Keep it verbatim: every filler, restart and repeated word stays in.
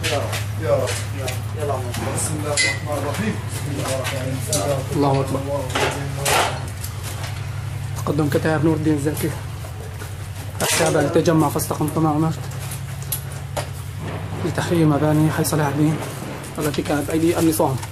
يا رب يا رب يلا بسم الله الرحمن الرحيم. الله اكبر. تقدم كتائب نور الدين الزكي التابع لتجمع فاستقم كما أمرت لتحرير مباني حي صلاح الدين التي كانت بأيدي النظام.